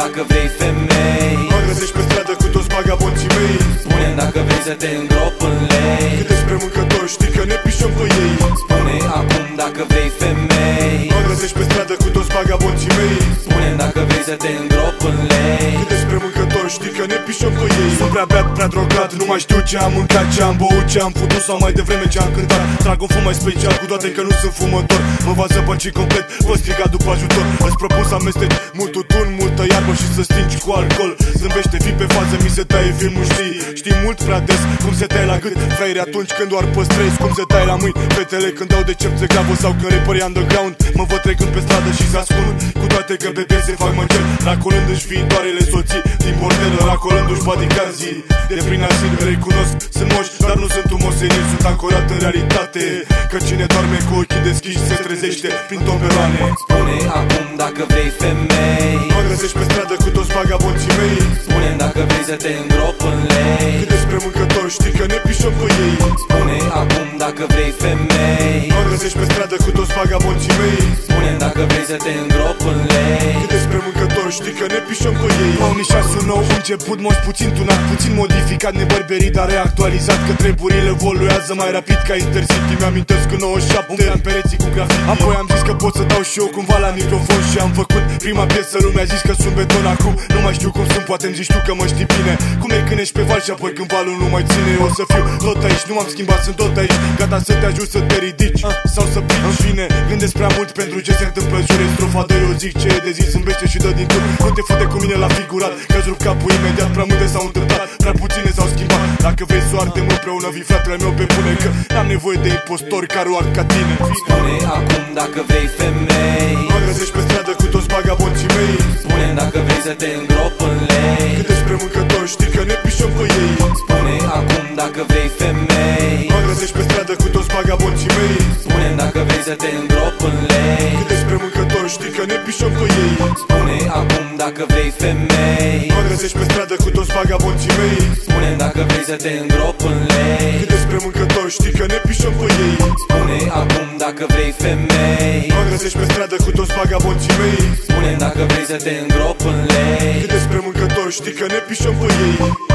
dacă vrei femei. Mă găsești pe stradă cu toți vagabonții mei. Spune-mi dacă vrei să te îngrop în lei. Cât despre mâncători știi că ne pișăm pe ei. Spune acum dacă vrei femei. Mă găsești pe stradă cu toți vagabonții mei. Spune-mi dacă vrei să te îngrop în lei. Cât despre mâncători știi că ne pișăm pe ei. Sunt prea beat, prea drogat, nu mai știu ce am mâncat, ce am băut, ce am putut sau mai devreme ce am cântat. Trag un fum mai special cu toate că nu sunt fumător. Mă va zăpăci complet, vă striga după ajutor. Îți propun să amesteci mult tutun, multă iarbă și să stingi cu alcool. Zâmbește, fii pe fază, mi se taie filmul, știi. Știi mult prea des cum se taie la gât fraiere atunci când doar păstrezi. Cum se taie la mâini fetele când dau de cerțe gravă sau când reperii underground. Mă văd trecând pe stradă și se ascund, cu toate că pe piese fac măcel. Racolându-și viitoarele soții din bordelă, racolându-și bodyguards-ii de prin asil. Recunosc, sunt moși, dar nu sunt umosenii. Sunt ancorat în realitate, că cine doarme cu ochii deschiși se trezește prin tomberoane. Spune acum dacă vrei femei. Mă găsești pe stradă cu toți vagabonții mei. Spune-mi dacă vrei să te îngrop în lei. Cât despre mâncători știi că ne pișăm pe ei. Spune acum dacă vrei femei. Mă găsești pe stradă cu toți vagabonții mei. Spune-mi dacă vrei să te îngrop în lei. Cât despre mâncători știi că ne pișăm pe ei. 2006 nou început, moș puțin tunat, puțin modificat, nebărberit, dar reactualizat. Că treburile evoluează mai rapid ca Intercity. Mi-amintesc că 97 umbleam pereții cu grafit. Apoi am zis că pot să dau și eu cumva la microfon și am făcut prima piesă. Lumea a zis că sunt beton acum, nu mai știu cum sunt, poate-mi zici tu că mă știi bine. Cum e când ești pe val și apoi când valul nu mai ține. Eu o să fiu tot aici, nu m-am schimbat, sunt tot aici, gata să te ajut să te ridici sau să pici. În fine, gândesc prea mult pentru ce se întâmplă în jur. Strofa 2 eu zic ce e de zi, zâmbește și dă din tur. Nu te fute cu mine la figurat, că-ți rup capul imediat. Prea multe s-au întâmplat, prea puține s-au schimbat. Dacă vrei să o ardem împreună, vii fratele meu pe bune, că n-am nevoie de impostori care o ard ca tine. Spune acum dacă vrei femei. Mă găsești pe stradă cu toți vagabonții mei. Spune-mi dacă vrei să te îngrop în lei. Cât despre mâncători știi că ne pișăm pe ei. Spune acum dacă vrei femei. Mă găsești pe stradă cu toți vagabonții mei. Spune-mi dacă vrei să te îngrop în lei. Cât despre mâncători știi că ne pișăm pe ei. Spune acum dacă vrei femei. Mă găsești pe stradă cu toți vagabonții mei. Spune-mi dacă vrei să te îngrop în lei. Cât despre mâncători știi că ne pișăm pe ei. Spune acum dacă vrei femei. Mă găsești pe stradă cu toți vagabonții mei. Spune-mi dacă vrei să te îngrop în lei. Cât despre mâncători știi că ne pișăm pe ei.